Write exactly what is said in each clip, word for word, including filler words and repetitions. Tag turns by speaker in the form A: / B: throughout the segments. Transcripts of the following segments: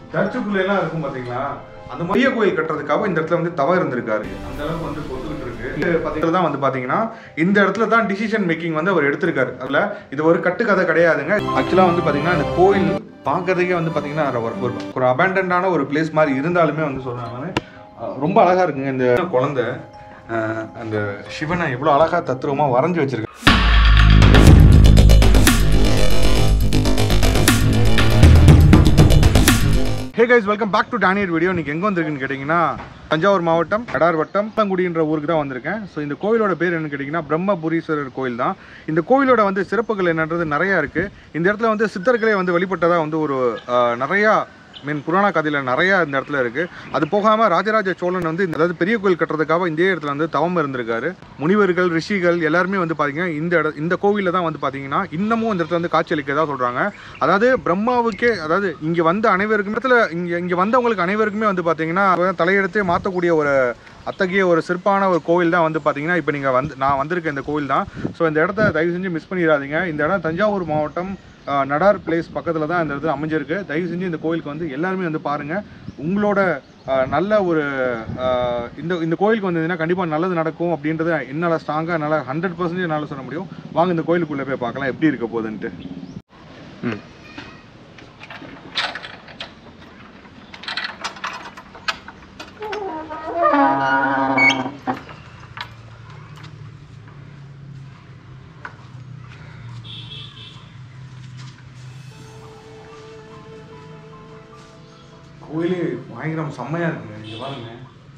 A: சர்ச்சுக்குள்ள எல்லாம் இருக்கும் பாத்தீங்களா, அந்த பெரிய கோயில் கட்டுறதுக்காக இந்த இடத்துல வந்து தவறு இருந்திருக்காரு. அந்த அளவுக்கு வந்து பொத்துக்கிட்டு இருக்கு. பாத்தீங்கன்னா தான் வந்து பாத்தீங்கன்னா இந்த இடத்துல தான் டிசிஷன் மேக்கிங் வந்து அவர் எடுத்திருக்காரு. அதுல இது ஒரு கட்டுக்கதை கிடையாதுங்க. ஆக்சுவலா வந்து பாத்தீங்கன்னா இந்த கோயில் பார்க்கறதுக்கே வந்து பாத்தீங்கன்னா ஒரு ஒரு அபேண்டன்டான ஒரு பிளேஸ் மாதிரி இருந்தாலுமே வந்து சொல்றாங்க ரொம்ப அழகா இருக்குங்க. இந்த குழந்தை அந்த சிவனை எவ்வளோ அழகா தத்துவமா வரைஞ்சி வச்சிருக்கு. Hey guys, welcome back to டானியர் வீடியோ. இன்னைக்கு எங்கே வந்திருக்குன்னு கேட்டிங்கன்னா தஞ்சாவூர் மாவட்டம் கடார் வட்டம் தங்குடின்ற ஊருக்கு தான் வந்திருக்கேன். ஸோ இந்த கோயிலோட பேர் என்னன்னு கேட்டிங்கன்னா பிரம்மபுரீஸ்வரர் கோயில் தான். இந்த கோயிலோட வந்து சிறப்புகள் என்னன்றது நிறையா இருக்குது. இந்த இடத்துல வந்து சித்தர்களே வந்து வழிபட்டதாக வந்து ஒரு நிறையா மீன் புராண கதையில் நிறையா இந்த இடத்துல இருக்குது. அது போகாமல் ராஜராஜ சோழன் வந்து அதாவது பெரிய கோயில் கட்டுறதுக்காக இந்த இடத்துல வந்து தவம் இருந்திருக்காரு. முனிவர்கள் ரிஷிகள் எல்லாருமே வந்து பார்த்தீங்கன்னா இந்த இட இந்த கோவிலில் தான் வந்து பார்த்தீங்கன்னா இன்னமும் இந்த இடத்துல வந்து காட்சியளிக்கதான் சொல்கிறாங்க. அதாவது பிரம்மாவுக்கே அதாவது இங்கே வந்த அனைவருக்குமே இடத்துல இங்கே இங்கே வந்தவங்களுக்கு அனைவருக்குமே வந்து பார்த்தீங்கன்னா தலையெடுத்தே மாற்றக்கூடிய ஒரு அத்தகைய ஒரு சிறப்பான ஒரு கோவில் தான் வந்து பார்த்தீங்கன்னா இப்போ நீங்கள் வந்து நான் வந்திருக்கேன் இந்த கோவில் தான். ஸோ இந்த இடத்த தயவு செஞ்சு மிஸ் பண்ணிடாதீங்க. இந்த இடம் தஞ்சாவூர் மாவட்டம் நடார் பிளேஸ் பக்கத்தில் தான் இந்த இடத்துல அமைஞ்சிருக்கு. தயவு செஞ்சு இந்த கோயிலுக்கு வந்து எல்லாருமே வந்து பாருங்கள். உங்களோட நல்ல ஒரு இந்த இந்த கோயிலுக்கு வந்ததுன்னா கண்டிப்பாக நல்லது நடக்கும் அப்படின்றது என்னால் ஸ்ட்ராங்காக என்னால் ஹண்ட்ரட் பர்சன்டேஜ் என்னால் சொல்ல முடியும். வாங்க இந்த கோயிலுக்குள்ளே போய் பார்க்கலாம் எப்படி இருக்க போகுதுன்ட்டு. ம் கோயிலே பயங்கரம் செம்மையாக இருக்குங்க. இங்கே பாருங்க,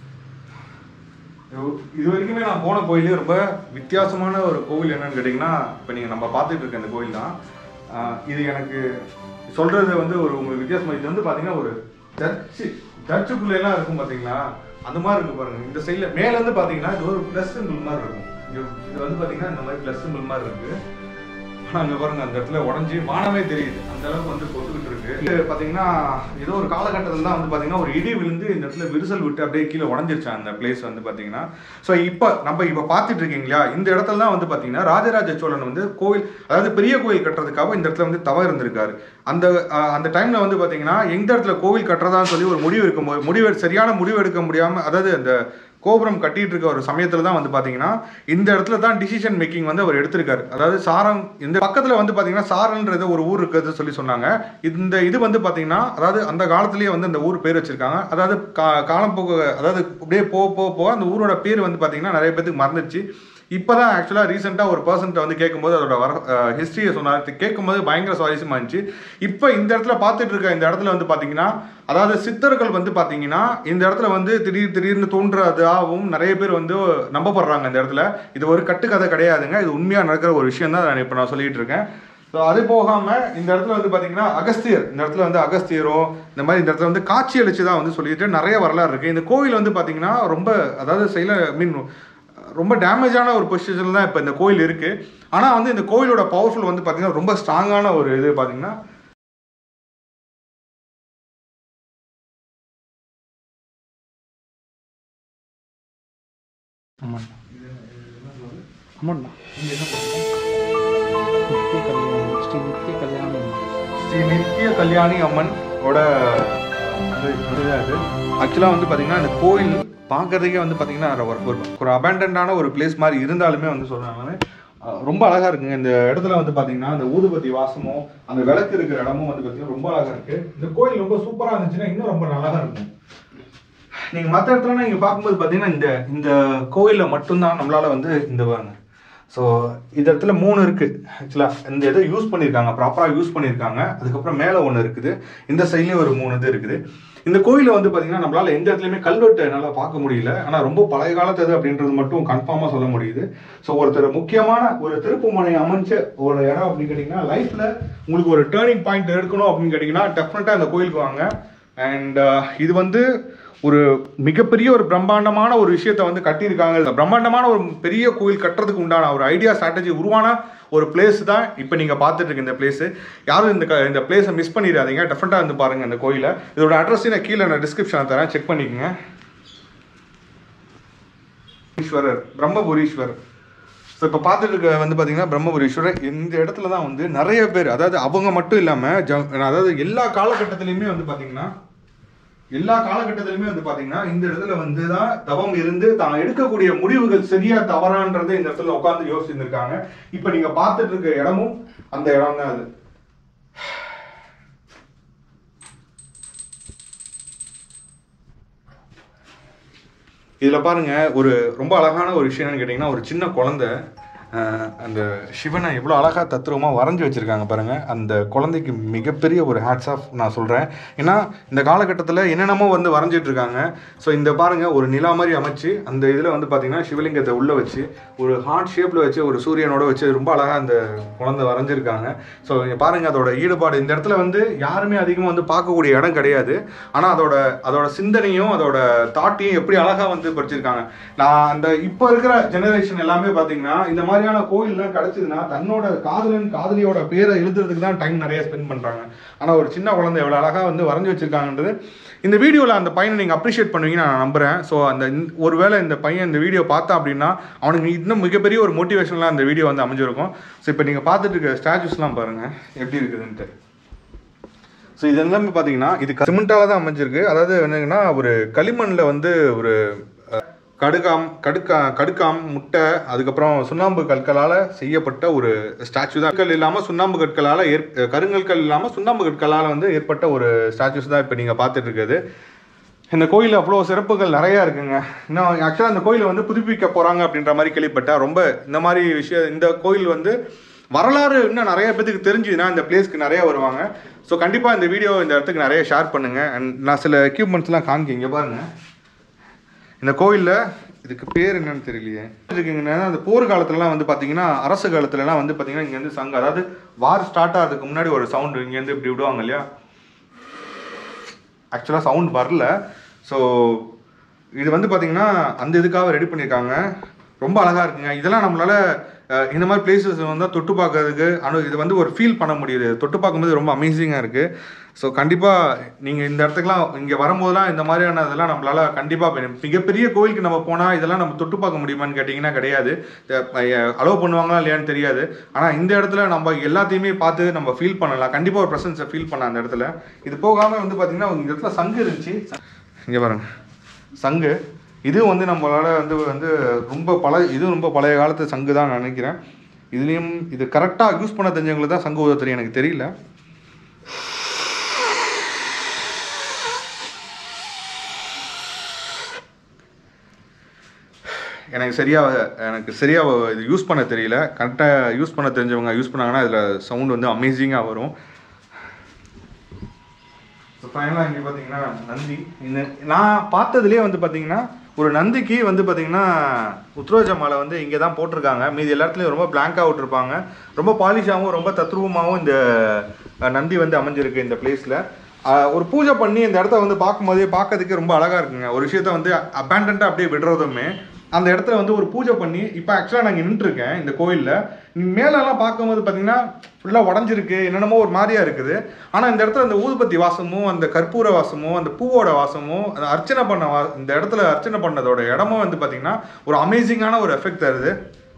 A: இது வரைக்குமே நான் போன கோயிலே ரொம்ப வித்தியாசமான ஒரு கோவில் என்னன்னு கேட்டிங்கன்னா இப்போ நீங்கள் நம்ம பார்த்துட்டு இருக்க இந்த கோயில் தான். இது எனக்கு சொல்கிறது வந்து ஒரு உங்களுக்கு வித்தியாசமாக இது வந்து பார்த்தீங்கன்னா ஒரு சர்ச்சு சர்ச்சுக்குள்ள எல்லாம் இருக்கும் பார்த்தீங்களா, அந்த மாதிரி இருக்கு பாருங்க. இந்த சைடில் மேலேருந்து பார்த்தீங்கன்னா இது ஒரு ப்ளஸ் சிம்பிள் மாதிரி இருக்கும். இது வந்து பார்த்தீங்கன்னா இந்த மாதிரி ப்ளஸ் சிம்பிள் மாதிரி இருக்குது. அங்கே பாருங்க அந்த இடத்துல உடஞ்சி வானமே தெரியுது, அந்த அளவுக்கு வந்து கொத்துக்கிட்டு இருக்கு. இது பார்த்தீங்கன்னா ஏதோ ஒரு காலகட்டத்தில் தான் வந்து பார்த்தீங்கன்னா ஒரு இடி விழுந்து இந்த இடத்துல விரிசல் விட்டு அப்படியே கீழே உடஞ்சிருச்சு அந்த பிளேஸ் வந்து பார்த்தீங்கன்னா. ஸோ இப்போ நம்ம இப்போ பார்த்துட்டு இருக்கீங்களா, இந்த இடத்துல தான் வந்து பார்த்தீங்கன்னா ராஜராஜ சோழன் வந்து கோயில் அதாவது பெரிய கோயில் கட்டுறதுக்காக இந்த இடத்துல வந்து தவறு இருந்திருக்காரு. அந்த அந்த டைமில் வந்து பார்த்தீங்கன்னா எந்த இடத்துல கோவில் கட்டுறதான்னு சொல்லி ஒரு முடிவு எடுக்கும்போது முடிவு சரியான முடிவு எடுக்க முடியாமல் அதாவது அந்த கோபுரம் கட்டிட்டு இருக்க ஒரு சமயத்துல தான் வந்து பாத்தீங்கன்னா இந்த இடத்துல தான் டிசிஷன் மேக்கிங் வந்து அவர் எடுத்திருக்காரு. அதாவது சாரம் இந்த பக்கத்துல வந்து பாத்தீங்கன்னா சாரன்றது ஒரு ஊர் இருக்குது சொல்லி சொன்னாங்க. இந்த இது வந்து பாத்தீங்கன்னா அதாவது அந்த காலத்திலேயே வந்து அந்த ஊர் பேர் வச்சிருக்காங்க. அதாவது காலம் போக அதாவது அப்படியே போக போக போக அந்த ஊரோட பேர் வந்து பாத்தீங்கன்னா நிறைய பேருக்கு மறந்துச்சு. இப்போதான் ஆக்சுவலாக ரீசெண்டாக ஒரு பர்சன்ட்டை வந்து கேட்கும்போது அதோட வர ஹிஸ்ட்ரியை சொன்னார். கேட்கும்போது பயங்கர சுவாரஸ்யமாக இருந்துச்சு. இப்போ இந்த இடத்துல பார்த்துட்டு இருக்க இந்த இடத்துல வந்து பார்த்தீங்கன்னா அதாவது சித்தர்கள் வந்து பார்த்தீங்கன்னா இந்த இடத்துல வந்து திடீர் திடீர்னு தோன்றதாகவும் நிறைய பேர் வந்து நம்பப்படுறாங்க. இந்த இடத்துல இது ஒரு கட்டுக்கதை கிடையாதுங்க, இது உண்மையாக நடக்கிற ஒரு விஷயம் தான் நான் இப்போ நான் சொல்லிட்டு இருக்கேன். ஸோ அது போகாமல் இந்த இடத்துல வந்து பார்த்தீங்கன்னா அகஸ்தியர் இந்த இடத்துல வந்து அகஸ்தியரோ இந்த மாதிரி இந்த இடத்துல வந்து காட்சி அளிச்சு தான் வந்து சொல்லிட்டு நிறைய வரலாறு இருக்குது. இந்த கோயில் வந்து பார்த்தீங்கன்னா ரொம்ப அதாவது செயல மீன் ரொம்ப டேமேஜான ஒரு பொசிஷன் தான் இப்போ இந்த கோயில் இருக்கு. ஆனால் வந்து இந்த கோயிலோட பவர்ஃபுல் வந்து பார்த்தீங்கன்னா ரொம்ப ஸ்ட்ராங்கான ஒரு இது பார்த்தீங்கன்னா ஸ்ரீ நித்திய கல்யாணி அம்மன் ஓட ஆக்சுவலாக வந்து பார்த்தீங்கன்னா இந்த கோயில் பார்க்கறதுக்கே வந்து பார்த்தீங்கன்னா ஒரு ஒரு அபேண்டன்டான ஒரு பிளேஸ் மாதிரி இருந்தாலுமே வந்து சொல்கிறாங்க ரொம்ப அழகாக இருக்குங்க. இந்த இடத்துல வந்து பார்த்தீங்கன்னா அந்த ஊதுபத்தி வாசமும் அந்த விளக்கு இருக்கிற இடமும் வந்து பார்த்தீங்கன்னா ரொம்ப அழகாக இருக்குது. இந்த கோயில் ரொம்ப சூப்பராக இருந்துச்சுன்னா இன்னும் ரொம்ப நல்லா இருக்கும். நீங்கள் மற்ற இடத்துல நீங்கள் பார்க்கும்போது பார்த்தீங்கன்னா இந்த இந்த கோயிலில் மட்டும்தான் நம்மளால் வந்து இந்த வாங்க. ஸோ இந்த இடத்துல மூணு இருக்குது ஆக்சுவலாக. இந்த இதை யூஸ் பண்ணியிருக்காங்க, ப்ராப்பராக யூஸ் பண்ணியிருக்காங்க. அதுக்கப்புறம் மேலே ஒன்று இருக்குது, இந்த சைட்லேயும் ஒரு மூணு இது இருக்குது. இந்த கோயிலை வந்து பார்த்தீங்கன்னா நம்மளால் எந்த இடத்துலையுமே கல்வெட்டு என்னால் பார்க்க முடியல. ஆனால் ரொம்ப பழைய காலத்து அப்படின்றது மட்டும் கன்ஃபார்மாக சொல்ல முடியுது. ஸோ ஒருத்தர் முக்கியமான ஒரு திருப்புமுனை அமைஞ்ச ஒரு இடம் அப்படின்னு கேட்டிங்கன்னா லைஃப்பில் உங்களுக்கு ஒரு டேர்னிங் பாயிண்ட் எடுக்கணும் அப்படின்னு கேட்டிங்கன்னா டெஃபினட்டாக இந்த கோயிலுக்கு வாங்க. அண்ட் இது வந்து ஒரு மிகப்பெரிய ஒரு பிரம்மாண்டமான ஒரு விஷயத்தை வந்து கட்டியிருக்காங்க. பிரம்மாண்டமான ஒரு பெரிய கோயில் கட்டுறதுக்கு உண்டான ஒரு ஐடியா ஸ்ட்ராட்டஜி உருவான ஒரு பிளேஸ் தான் இப்போ நீங்கள் பார்த்துட்டு இருக்க இந்த பிளேஸ். யாரும் இந்த இந்த பிளேஸை மிஸ் பண்ணிடாதீங்க, டெஃபினட்டாக வந்து பாருங்கள் இந்த கோயிலை. இதோட அட்ரஸையும் நான் கீழே நான் டிஸ்கிரிப்ஷனில் தரேன், செக் பண்ணிக்கோங்க. ஈஸ்வரர் பிரம்மபுரீஸ்வரர். ஸோ இப்போ பார்த்துட்டு இருக்க வந்து பார்த்தீங்கன்னா பிரம்மபுரீஸ்வரர் இந்த இடத்துல தான் வந்து நிறைய பேர் அதாவது அவங்க மட்டும் இல்லாமல் ஜ அதாவது எல்லா காலகட்டத்திலையுமே வந்து பார்த்தீங்கன்னா எல்லா காலகட்டத்திலுமே வந்து பாத்தீங்கன்னா இந்த இடத்துல வந்து தான் தவம் இருந்து தான் எடுக்கக்கூடிய முடிவுகள் சரியா தவறான்றதை இந்த இடத்துல உட்கார்ந்து யோசிச்சிருக்காங்க. இப்ப நீங்க பார்த்துட்டு இருக்க இடமும் அந்த இடம் தான் அது. இதுல பாருங்க, ஒரு ரொம்ப அழகான ஒரு விஷயம் என்னன்னு கேட்டீங்கன்னா, ஒரு சின்ன குழந்தை அந்த சிவனை எவ்வளோ அழகாக தத்ரூபமாக வரைஞ்சி வச்சுருக்காங்க பாருங்கள். அந்த குழந்தைக்கு மிகப்பெரிய ஒரு ஹேட்ஸ் ஆஃப் நான் சொல்கிறேன். ஏன்னா இந்த காலகட்டத்தில் என்னென்னமோ வந்து வரைஞ்சிட்டு இருக்காங்க. ஸோ இந்த பாருங்கள், ஒரு நிலா மாதிரி அமைச்சு அந்த இதில் வந்து பார்த்திங்கன்னா சிவலிங்கத்தை உள்ளே வச்சு ஒரு ஹார்ட் ஷேப்பில் வச்சு ஒரு சூரியனோட வச்சு ரொம்ப அழகாக அந்த குழந்தை வரைஞ்சிருக்காங்க. ஸோ பாருங்கள், அதோட ஈடுபாடு இந்த இடத்துல வந்து யாருமே அதிகமாக வந்து பார்க்கக்கூடிய இடம் கிடையாது. ஆனால் அதோட அதோட சிந்தனையும் அதோட தாட்டையும் எப்படி அழகாக வந்து படிச்சிருக்காங்க. நான் அந்த இப்போ இருக்கிற ஜெனரேஷன் எல்லாமே பார்த்தீங்கன்னா இந்த மாதிரி மாதிரியான கோயில்லாம் கிடைச்சதுன்னா தன்னோட காதலன் காதலியோட பேரை எழுதுறதுக்கு தான் டைம் நிறைய ஸ்பெண்ட் பண்றாங்க. ஆனா ஒரு சின்ன குழந்தை எவ்வளவு அழகா வந்து வரைஞ்சி வச்சிருக்காங்கன்றது இந்த வீடியோவில் அந்த பையனை நீங்கள் அப்ரிஷியேட் பண்ணுவீங்கன்னு நான் நம்புகிறேன். ஸோ அந்த ஒருவேளை இந்த பையன் இந்த வீடியோ பார்த்தா அப்படின்னா அவனுக்கு இன்னும் மிகப்பெரிய ஒரு மோட்டிவேஷன்லாம் அந்த வீடியோ வந்து அமைஞ்சிருக்கும். ஸோ இப்போ நீங்கள் பார்த்துட்டு இருக்க ஸ்டாச்சுஸ்லாம் பாருங்கள் எப்படி இருக்குதுன்ட்டு. ஸோ இது எல்லாமே பார்த்தீங்கன்னா இது சிமெண்டால தான் அமைஞ்சிருக்கு. அதாவது என்னங்கன்னா ஒரு களிமண்ணில் வந்து ஒரு கடுகாம் கடுக்கா கடுக்காம் முட்டை அதுக்கப்புறம் சுண்ணாம்பு கற்களால் செய்யப்பட்ட ஒரு ஸ்டாச்சு தான். கற்கள் இல்லாமல் சுண்ணாம்பு கற்களால் ஏற் கருங்கற்கள் இல்லாமல் சுண்ணாம்பு கற்களால் வந்து ஏற்பட்ட ஒரு ஸ்டாச்சுஸ் தான் இப்போ நீங்கள் பார்த்துட்டு இருக்குது. இந்த கோயிலில் அவ்வளோ சிறப்புகள் நிறையா இருக்குங்க. இன்னும் ஆக்சுவலாக இந்த கோயிலை வந்து புதுப்பிக்க போகிறாங்க அப்படின்ற மாதிரி கேள்விப்பட்டேன். ரொம்ப இந்த மாதிரி விஷயம் இந்த கோயில் வந்து வரலாறு இன்னும் நிறைய பேருக்கு தெரிஞ்சுதுன்னா இந்த பிளேஸ்க்கு நிறைய வருவாங்க. ஸோ கண்டிப்பாக இந்த வீடியோ இந்த இடத்துக்கு நிறைய ஷேர் பண்ணுங்கள். அண்ட் நான் சில எக்யூப்மெண்ட்ஸ்லாம் காமிக்க இங்கே பாருங்கள். இந்த கோயிலில் இதுக்கு பேர் என்னன்னு தெரியலையே இருக்குங்கன்னா, அந்த போர் காலத்துலலாம் வந்து பார்த்தீங்கன்னா அரசு காலத்துலலாம் வந்து பார்த்தீங்கன்னா இங்கேருந்து சங்கம், அதாவது வார் ஸ்டார்ட் ஆகிறதுக்கு முன்னாடி ஒரு சவுண்டு இங்கேருந்து இப்படி விடுவாங்க இல்லையா. ஆக்சுவலாக சவுண்ட் வரல. ஸோ இது வந்து பார்த்தீங்கன்னா அந்த இதுக்காக ரெடி பண்ணியிருக்காங்க. ரொம்ப அழகாக இருக்குங்க. இதெல்லாம் நம்மளால் இந்த மாதிரி பிளேசஸ் வந்து தொட்டு பார்க்கறதுக்கு அனு இது வந்து ஒரு ஃபீல் பண்ண முடியுது. தொட்டு பார்க்கும்போது ரொம்ப அமேசிங்காக இருக்குது. ஸோ கண்டிப்பாக நீங்கள் இந்த இடத்துக்குலாம் இங்கே வரும்போதெல்லாம் இந்த மாதிரியான இதெல்லாம் நம்மளால் கண்டிப்பாக மிகப்பெரிய கோயிலுக்கு நம்ம போனால் இதெல்லாம் நம்ம தொட்டு பார்க்க முடியுமான்னு கேட்டிங்கன்னா கிடையாது. அலோவ் பண்ணுவாங்களா இல்லையான்னு தெரியாது. ஆனால் இந்த இடத்துல நம்ம எல்லாத்தையுமே பார்த்து நம்ம ஃபீல் பண்ணலாம். கண்டிப்பாக ஒரு ப்ரெசன்ஸை ஃபீல் பண்ணலாம் அந்த இடத்துல. இது போகாமல் வந்து பார்த்திங்கன்னா இந்த இடத்துல சங்கு இருந்துச்சு. இங்கே பாருங்க சங்கு. இது வந்து நம்மளால் வந்து வந்து ரொம்ப பழைய இது ரொம்ப பழைய காலத்து சங்கு தான் நான் நினைக்கிறேன். இதுலேயும் இது கரெக்டாக யூஸ் பண்ண தெரிஞ்சவங்களுக்கு தான் சங்கு ஊத தெரியும், எனக்கு தெரியல. எனக்கு சரியாக எனக்கு சரியாக இது யூஸ் பண்ண தெரியல. கரெக்டாக யூஸ் பண்ண தெரிஞ்சவங்க யூஸ் பண்ணாங்கன்னா இதில் சவுண்ட் வந்து அமேசிங்காக வரும். ஸோ ஃபைனலாக இங்கே பார்த்தீங்கன்னா நந்தி. இந்த நான் பார்த்ததுலேயே வந்து பார்த்தீங்கன்னா ஒரு நந்திக்கு வந்து பார்த்தீங்கன்னா உத்ரோஜ மாலை வந்து இங்கே தான் போட்டிருக்காங்க. மீதி எல்லா இடத்துலையும் ரொம்ப பிளாங்காக விட்டுருப்பாங்க. ரொம்ப பாலிஷாகவும் ரொம்ப தத்ரூபமாகவும் இந்த நந்தி வந்து அமைஞ்சிருக்கு இந்த பிளேஸில். ஒரு பூஜை பண்ணி இந்த இடத்த வந்து பார்க்கும்போதே பார்க்கறதுக்கு ரொம்ப அழகாக இருக்குங்க. ஒரு விஷயத்த வந்து அபேண்டன்ட்டாக அப்படியே விடுறதுமே அந்த இடத்துல வந்து ஒரு பூஜை பண்ணி இப்போ ஆக்சுவலாக நாங்கள் நின்றுருக்கேன் இந்த கோயிலில். மேலெல்லாம் பார்க்கும்போது பார்த்தீங்கன்னா ஃபுல்லாக உடஞ்சிருக்கு, என்னென்னமோ ஒரு மாதிரியாக இருக்குது. ஆனால் இந்த இடத்துல அந்த ஊதுபத்தி வாசமும் அந்த கற்பூர வாசமும் அந்த பூவோட வாசமும் அந்த அர்ச்சனை பண்ண வா இந்த இடத்துல அர்ச்சனை பண்ணதோட இடமும் வந்து பார்த்திங்கன்னா ஒரு அமேசிங்கான ஒரு எஃபெக்ட் தருது.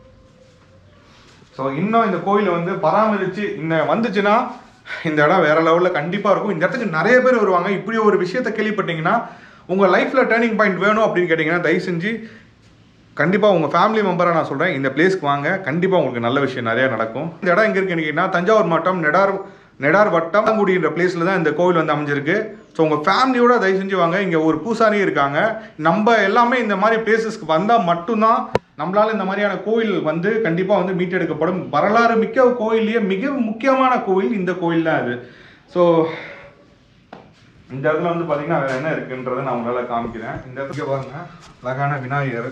A: ஸோ இன்னும் இந்த கோயிலை வந்து பராமரித்து இந்த வந்துச்சுன்னா இந்த இடம் வேறு லெவலில் கண்டிப்பாக இருக்கும். இந்த இடத்துக்கு நிறைய பேர் வருவாங்க. இப்படி ஒரு விஷயத்தை கேள்விப்பட்டீங்கன்னா உங்கள் லைஃப்பில் டேர்னிங் பாயிண்ட் வேணும் அப்படின்னு கேட்டிங்கன்னா தயவு செஞ்சு கண்டிப்பாக உங்கள் ஃபேமிலி மெம்பராக நான் சொல்கிறேன், இந்த பிளேஸ்க்கு வாங்க. கண்டிப்பாக உங்களுக்கு நல்ல விஷயம் நிறையா நடக்கும். இந்த இடம் எங்கே இருக்குன்னு கேட்டிங்கன்னா தஞ்சாவூர் மாவட்டம் நெடார் நெடார் வட்டம் குடின்ற பிளேஸில் தான் இந்த கோவில் வந்து அமைஞ்சிருக்கு. ஸோ உங்கள் ஃபேமிலியோட தயவு செஞ்சு வாங்க. இங்கே ஒரு பூசாரியும் இருக்காங்க. நம்ம எல்லாமே இந்த மாதிரி பிளேசஸ்க்கு வந்தால் மட்டும்தான் நம்மளால் இந்த மாதிரியான கோயில் வந்து கண்டிப்பாக வந்து மீட்டெடுக்கப்படும். வரலாறு மிக்க கோயிலேயே மிக முக்கியமான கோயில் இந்த கோயில் தான் அது. ஸோ இந்த இடத்துல வந்து பார்த்தீங்கன்னா வேறு என்ன இருக்குன்றதை நான் உங்களால் காமிக்கிறேன். இந்த இடத்துக்கு பாருங்க, அழகான விநாயகர்.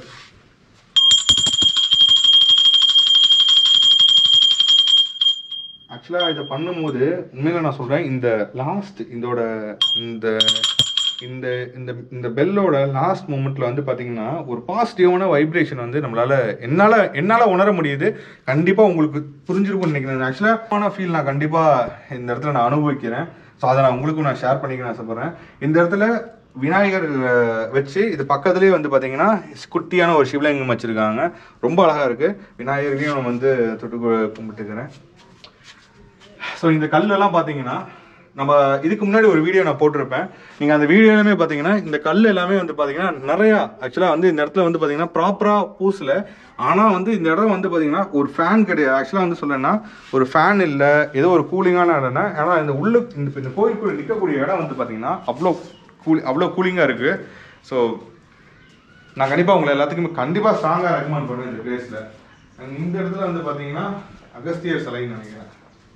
A: ஆக்சுவலாக இதை பண்ணும்போது உண்மையில நான் சொல்கிறேன், இந்த லாஸ்ட் இதோட இந்த இந்த இந்த இந்த பெல்லோட லாஸ்ட் மூமெண்ட்டில் வந்து பார்த்தீங்கன்னா ஒரு பாசிட்டிவான வைப்ரேஷன் வந்து நம்மளால் என்னால் என்னால் உணர முடியுது. கண்டிப்பாக உங்களுக்கு புரிஞ்சிருக்கும்னு நினைக்கிறேன். ஆக்சுவலாக ஃபீல் நான் கண்டிப்பாக இந்த இடத்துல நான் அனுபவிக்கிறேன். ஸோ அதை நான் உங்களுக்கும் நான் ஷேர் பண்ணிக்க ஆசைப்பட்றேன். இந்த இடத்துல விநாயகர் வச்சு இது பக்கத்துலேயே வந்து பார்த்தீங்கன்னா குட்டியான ஒரு சிவலிங்கம் வச்சுருக்காங்க. ரொம்ப அழகாக இருக்குது. விநாயகரையும் நான் வந்து தொட்டு கும்பிட்டுக்கிறேன். ஸோ இந்த கல்லெல்லாம் பார்த்தீங்கன்னா நம்ம இதுக்கு முன்னாடி ஒரு வீடியோ நான் போட்டிருப்பேன். நீங்கள் அந்த வீடியோ எல்லாமே பார்த்தீங்கன்னா இந்த கல் எல்லாமே வந்து பார்த்தீங்கன்னா நிறையா ஆக்சுவலாக வந்து இந்த இடத்துல வந்து பார்த்தீங்கன்னா ப்ராப்பராக பூசல. ஆனால் வந்து இந்த இடம் வந்து பார்த்தீங்கன்னா ஒரு ஃபேன் கிடையாது. ஆக்சுவலாக வந்து சொல்லணும்னா ஒரு ஃபேன் இல்லை, ஏதோ ஒரு கூலிங்கான இடம்னா. ஏன்னா இந்த உள்ள இந்த இந்த கோயிலுக்குள்ள நிற்கக்கூடிய இடம் வந்து பார்த்தீங்கன்னா அவ்வளோ கூலி அவ்வளோ கூலிங்காக இருக்குது. ஸோ நான் கண்டிப்பாக உங்களை எல்லாத்துக்குமே கண்டிப்பாக ஸ்ட்ராங்காக ரெக்கமெண்ட் பண்ணுவேன் இந்த பிளேஸில். இந்த இடத்துல வந்து பார்த்தீங்கன்னா அகஸ்தியர் சிலைன்னு நினைக்கிறேன்.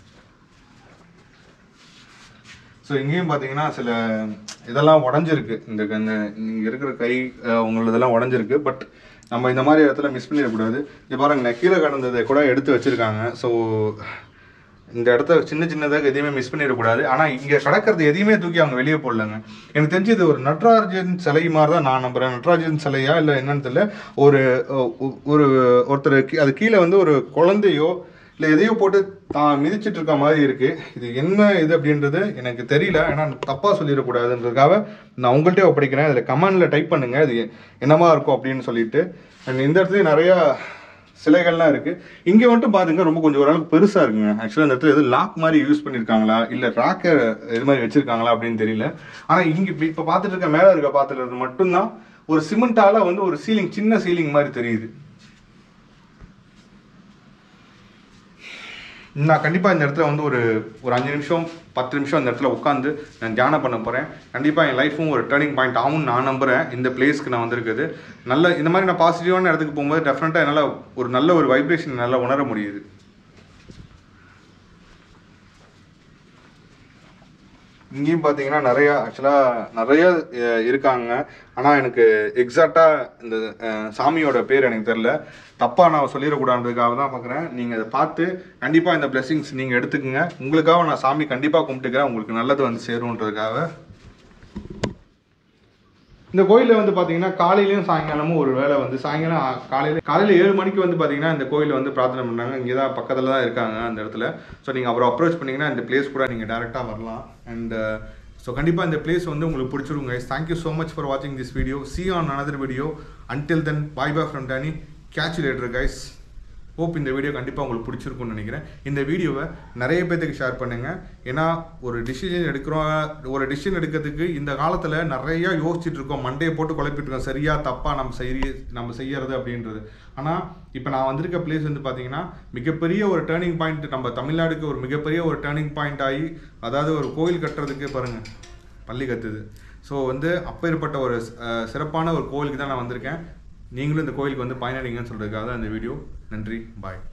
A: ஸோ இங்கேயும் பார்த்தீங்கன்னா சில இதெல்லாம் உடஞ்சிருக்கு. இந்த இங்கே இருக்கிற கை உங்களதெல்லாம் உடஞ்சிருக்கு. பட் நம்ம இந்த மாதிரி இடத்துல மிஸ் பண்ணிடக்கூடாது. இது பாருங்க, கீழே கடந்ததை கூட எடுத்து வச்சுருக்காங்க. ஸோ இந்த இடத்த சின்ன சின்னதாக எதையுமே மிஸ் பண்ணிடக்கூடாது. ஆனால் இங்கே கிடக்கிறது எதையுமே தூக்கி அவங்க வெளியே போடலங்க. எனக்கு தெரிஞ்சு இது ஒரு நடராஜன் சிலை மாதிரி தான் நான் நம்புகிறேன். நடராஜன் சிலையா இல்லை என்னன்னு தெரியல. ஒரு ஒரு ஒருத்தர் அது கீழே வந்து ஒரு குழந்தையோ இல்லை எதையோ போட்டு தான் மிதிச்சிட்டு இருக்க மாதிரி இருக்குது. இது என்ன இது அப்படின்றது எனக்கு தெரியல. ஏன்னா தப்பாக சொல்லிடக்கூடாதுன்றதுக்காக நான் உங்கள்கிட்ட ஒப்படைக்கிறேன். இதில் கமெண்டில் டைப் பண்ணுங்கள் இது என்னமா இருக்கும் அப்படின்னு சொல்லிட்டு. அண்ட் இந்த இடத்துலையும் நிறையா சிலைகள்லாம் இருக்குது. இங்கே மட்டும் பாருங்க, ரொம்ப கொஞ்சம் ஓரளவுக்கு பெருசாக இருக்குங்க. ஆக்சுவலாக இந்த இடத்துல எதுவும் லாக் மாதிரி யூஸ் பண்ணியிருக்காங்களா இல்லை ராக்கை இது மாதிரி வச்சுருக்காங்களா அப்படின்னு தெரியல. ஆனால் இங்கே இப்போ பார்த்துட்டு இருக்க மேலே இருக்க பார்த்துட்டு மட்டும்தான் ஒரு சிமெண்டால் வந்து ஒரு சீலிங், சின்ன சீலிங் மாதிரி தெரியுது. நான் கண்டிப்பாக இந்த இடத்துல வந்து ஒரு ஒரு அஞ்சு நிமிஷம் பத்து நிமிஷம் இந்த இடத்துல உட்காந்து நான் தியானம் பண்ண போகிறேன். கண்டிப்பாக என் லைஃப்பும் ஒரு டேர்னிங் பாயிண்ட் ஆகும்னு நான் நம்புகிறேன். இந்த பிளேஸ்க்கு நான் வந்திருக்குது நல்ல இந்த மாதிரி நான் பாசிட்டிவான இடத்துக்கு போகும்போது டெஃபினட்டாக என்னால் ஒரு நல்ல ஒரு வைப்ரேஷன் நல்லா உணர முடியுது. இங்கேயும் பார்த்தீங்கன்னா நிறையா ஆக்சுவலாக நிறைய இருக்காங்க. ஆனால் எனக்கு எக்ஸாக்டாக இந்த சாமியோட பேர் எனக்கு தெரில. தப்பாக நான் சொல்லிடக்கூடாதுக்காக தான் பார்க்குறேன். நீங்கள் அதை பார்த்து கண்டிப்பாக இந்த பிளெஸிங்ஸ் நீங்கள் எடுத்துக்கோங்க. உங்களுக்காக நான் சாமி கண்டிப்பாக கும்பிட்டுக்கிறேன். உங்களுக்கு நல்லது வந்து சேருன்றதுக்காக. இந்த கோயிலில் வந்து பார்த்தீங்கன்னா காலையிலையும் சாயங்காலமும் ஒரு வேளை வந்து சாயங்காலம் காலையில் காலையில் ஏழு மணிக்கு வந்து பார்த்தீங்கன்னா இந்த கோயிலில் வந்து பிரார்த்தனை பண்ணுறாங்க. இங்கே தான் பக்கத்தில் தான் இருக்காங்க அந்த இடத்துல. ஸோ நீங்கள் அப்புறம் அப்ரோச் பண்ணிங்கன்னா இந்த பிளேஸ் கூட நீங்கள் டேரெக்டாக வரலாம். அண்ட் ஸோ கண்டிப்பாக இந்த பிளேஸ் வந்து உங்களுக்கு பிடிச்சிருங்க. தேங்க்யூ ஸோ மச் ஃபார் வாட்சிங் this video. See you on another video. Until then, bye bye from Danny. Catch you later guys. Hope இந்த வீடியோ கண்டிப்பாக உங்களுக்கு பிடிச்சிருக்குன்னு நினைக்கிறேன். இந்த வீடியோவை நிறைய பேருக்கு ஷேர் பண்ணுங்கள். ஏன்னா ஒரு டிசிஷன் எடுக்கிறோம், ஒரு டிசிஷன் எடுக்கிறதுக்கு இந்த காலத்தில் நிறையா யோசிச்சுட்டு இருக்கோம், மண்டையை போட்டு குழப்பிட்டு இருக்கோம், சரியா தப்பாக நம்ம செய்ய நம்ம செய்யறது அப்படின்றது. ஆனால் இப்போ நான் வந்திருக்க பிளேஸ் வந்து பார்த்தீங்கன்னா மிகப்பெரிய ஒரு டேர்னிங் பாயிண்ட், நம்ம தமிழ்நாடுக்கு ஒரு மிகப்பெரிய ஒரு டேர்னிங் பாயிண்ட் ஆகி, அதாவது ஒரு கோயில் கட்டுறதுக்கு பாருங்கள் பள்ளி கத்துது. ஸோ வந்து அப்பேற்பட்ட ஒரு சிறப்பான ஒரு கோயிலுக்கு தான் நான் வந்திருக்கேன். நீங்களும் இந்த கோயிலுக்கு வந்து பயனடைங்கன்னு சொல்கிறதுக்காக தான் இந்த வீடியோ. நன்றி, பாய்.